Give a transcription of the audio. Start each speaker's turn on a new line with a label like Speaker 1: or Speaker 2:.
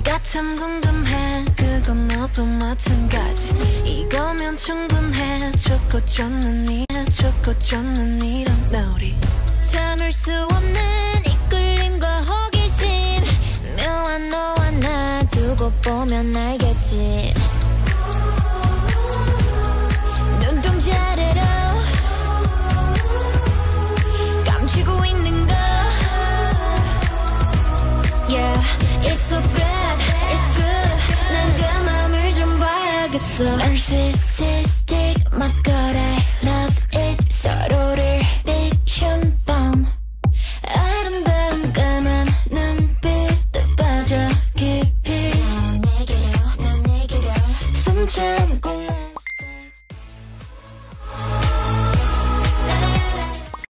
Speaker 1: 네가 참 궁금해. 그건 너도 마찬가지. 이거면 충분해. 좋고 좋는 이런 놀이. 참을 수 없는 이끌림과 호기심. 묘한 너와 나 두고 보면 알겠지.